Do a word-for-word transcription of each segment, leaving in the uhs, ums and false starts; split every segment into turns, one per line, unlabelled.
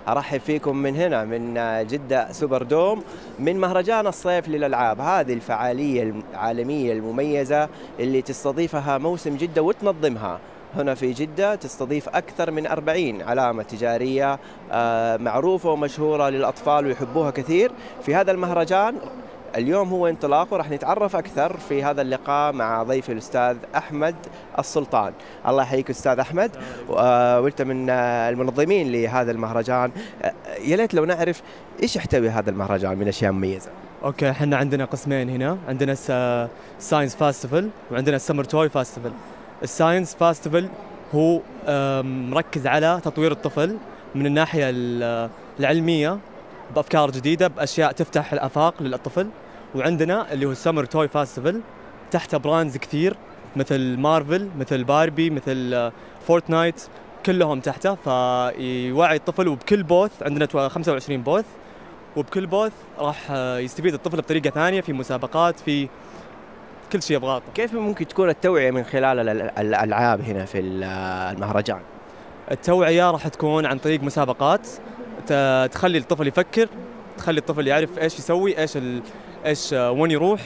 أرحب فيكم من هنا من جدة سوبر دوم من مهرجان الصيف للألعاب. هذه الفعالية العالمية المميزة اللي تستضيفها موسم جدة وتنظمها هنا في جدة. تستضيف أكثر من أربعين علامة تجارية معروفة ومشهورة للأطفال ويحبوها كثير. في هذا المهرجان اليوم هو انطلاقه، راح نتعرف أكثر في هذا اللقاء مع ضيفي الأستاذ أحمد السلطان. الله يحييك أستاذ أحمد، وأنت من المنظمين لهذا المهرجان. يا ليت لو نعرف إيش يحتوي هذا المهرجان من أشياء مميزة.
اوكي، احنا عندنا قسمين هنا، عندنا ساينس فاستيفال وعندنا السمر توي فاستيفال. الساينس فاستيفال هو مركز على تطوير الطفل من الناحية العلمية بأفكار جديدة، بأشياء تفتح الآفاق للطفل. وعندنا اللي هو السمر توي فاستيفال تحته براندز كثير مثل مارفل، مثل باربي، مثل فورتنايت، كلهم تحته، فيوعي الطفل. وبكل بوث عندنا خمسة وعشرين بوث، وبكل بوث راح يستفيد الطفل بطريقة ثانية، في مسابقات، في كل شيء يبغاه.
كيف ممكن تكون التوعية من خلال الألعاب هنا في المهرجان؟ التوعية
راح تكون عن طريق مسابقات تخلي الطفل يفكر، تخلي الطفل يعرف ايش يسوي، ايش ال... ايش وين يروح،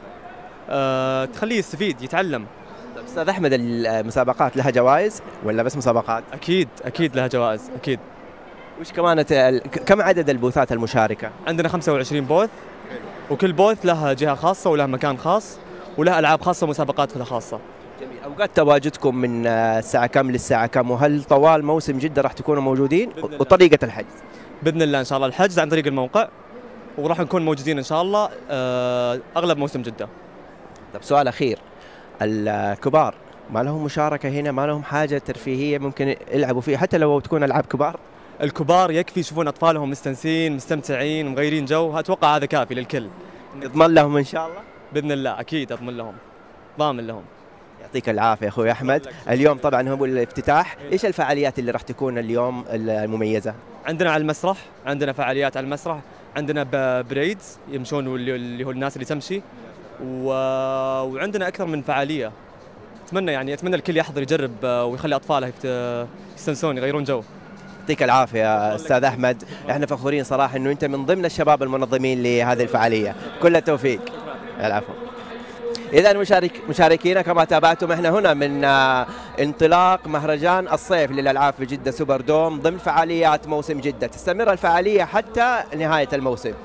أه... تخليه يستفيد يتعلم.
طيب استاذ احمد، المسابقات لها جوائز ولا بس مسابقات؟
اكيد اكيد لها جوائز اكيد.
وش كمان ت... كم عدد البوثات المشاركة؟
عندنا خمسة وعشرين بوث، وكل بوث لها جهة خاصة ولها مكان خاص ولها العاب خاصة ومسابقات خاصة.
جميل. اوقات تواجدكم من الساعة كم للساعة كم؟ وهل طوال موسم جدة راح تكونوا موجودين؟ وطريقة الحجز؟
باذن الله ان شاء الله الحجز عن طريق الموقع، وراح نكون موجودين ان شاء الله اغلب موسم جده.
طيب سؤال اخير، الكبار ما لهم مشاركه هنا؟ ما لهم حاجه ترفيهيه ممكن يلعبوا فيها حتى لو تكون العاب كبار؟
الكبار يكفي يشوفون اطفالهم مستانسين مستمتعين ومغيرين جو، اتوقع هذا كافي للكل.
نضمن لهم ان شاء الله؟
باذن الله اكيد اضمن لهم، ضامن لهم.
يعطيك العافيه اخوي احمد. اليوم طبعا هو الافتتاح، ايش الفعاليات اللي راح تكون اليوم المميزه؟
عندنا على المسرح، عندنا فعاليات على المسرح، عندنا بريدز يمشون اللي هو الناس اللي تمشي، و... وعندنا اكثر من فعاليه. اتمنى يعني اتمنى الكل يحضر يجرب ويخلي اطفاله يفت... يستنسون يغيرون جو.
يعطيك العافيه يا استاذ احمد، احنا فخورين صراحه انه انت من ضمن الشباب المنظمين لهذه الفعاليه. كل التوفيق. العفو. إذا مشارك مشاركينا كما تابعتم، احنا هنا من انطلاق مهرجان الصيف للألعاب في جدة سوبر دوم ضمن فعاليات موسم جدة. تستمر الفعالية حتى نهاية الموسم.